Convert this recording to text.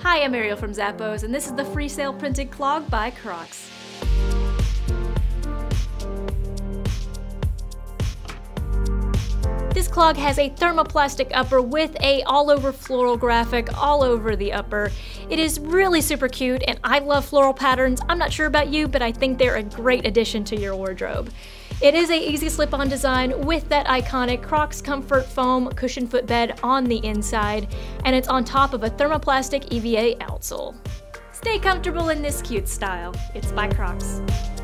Hi, I'm Ariel from Zappos, and this is the Freesail Printed Clog by Crocs. This clog has a thermoplastic upper with a all-over floral graphic all over the upper. It is really super cute, and I love floral patterns. I'm not sure about you, but I think they're a great addition to your wardrobe. It is a easy slip-on design with that iconic Crocs Comfort foam cushion footbed on the inside, and it's on top of a thermoplastic EVA outsole. Stay comfortable in this cute style. It's by Crocs.